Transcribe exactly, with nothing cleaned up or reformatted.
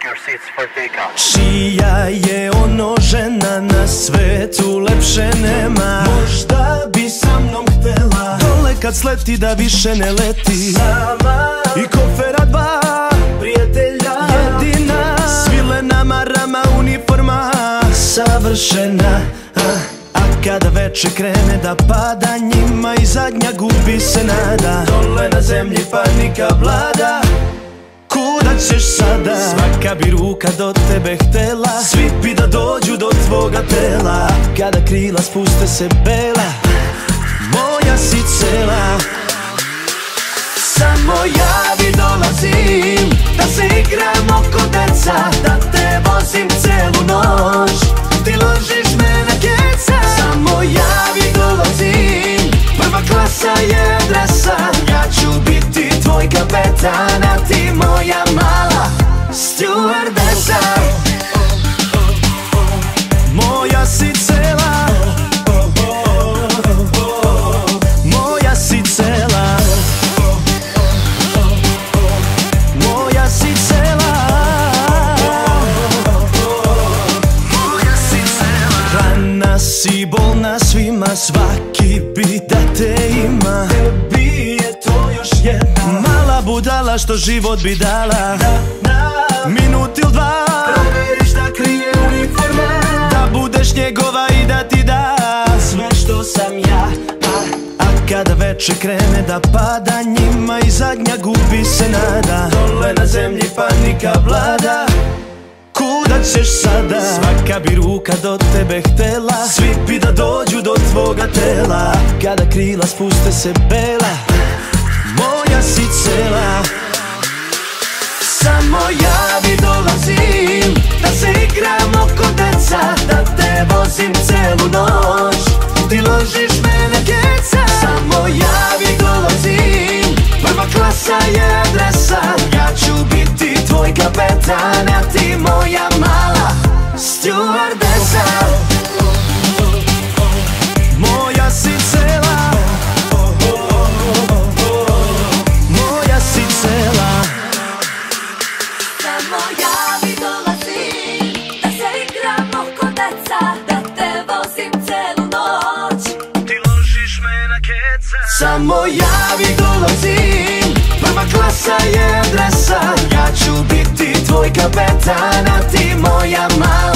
Čija je ono žena na svetu lepše nema. Možda bi sa mnom htela dole kad sleti da više ne leti. Sama i kofera dva prijatelja jedina, svilena marama uniforma savršena. A kada veče krene da pada, njima i zadnja gubi se nada. Dole na zemlji panika vlada, kuda ćeš sada? Svaka bi ruka do tebe htela, svi bi da dođu do tvoga tela. Kada krila spuste se bela, moja si cela. Samo javi, dolazim, da se igramo ko deca, da te vozim celu noć, ti ložiš me na keca. Samo javi, dolazim, prva klasa je adresa, ja ću biti tvoj kapetan, a ti moja mala stjuardesa. Moja si cela, moja si cela, moja si cela, moja si cela. Rana si, bolna svima, svaki bi da te ima. Tebi je to još jedna mala budala što život bi dala. Minut ili dva proveriš da krije uniforma, da budeš njegova i da ti da sve što sam ja. A kada veče krene da pada, njima i zadnja gubi se nada. Dole na zemlji panika vlada, kuda ćeš sada? Svaka bi ruka do tebe htela, svi bi da dođu do tvoga tela. Kada krila spuste se bela, moja si cela. Samo javi, dolazim, da se igramo ko deca, da te vozim celu noć, ti ložiš me na keca. Samo javi, dolazim, prva klasa je adresa, ja ću biti tvoj kapetan, a ti moja mala stjuardesa. Moja si cela, moja si cela. Samo javi, dolazim, da se igramo ko deca, da te vozim celu noć, ti ložiš me na keca. samo javi, dolazim, prva klasa je adresa, ja ću biti tvoj kapetan, a ti moja mala